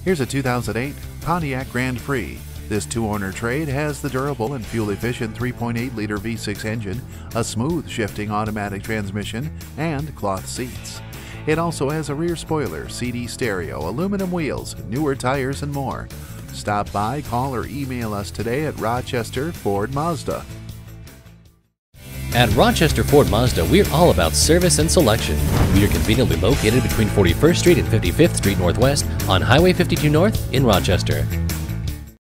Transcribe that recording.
Here's a 2008 Pontiac Grand Prix. This two-owner trade has the durable and fuel-efficient 3.8-liter V6 engine, a smooth shifting automatic transmission, and cloth seats. It also has a rear spoiler, CD stereo, aluminum wheels, newer tires, and more. Stop by, call, or email us today at Rochester Ford Mazda. At Rochester Ford Mazda, we're all about service and selection. We are conveniently located between 41st Street and 55th Street Northwest on Highway 52 North in Rochester.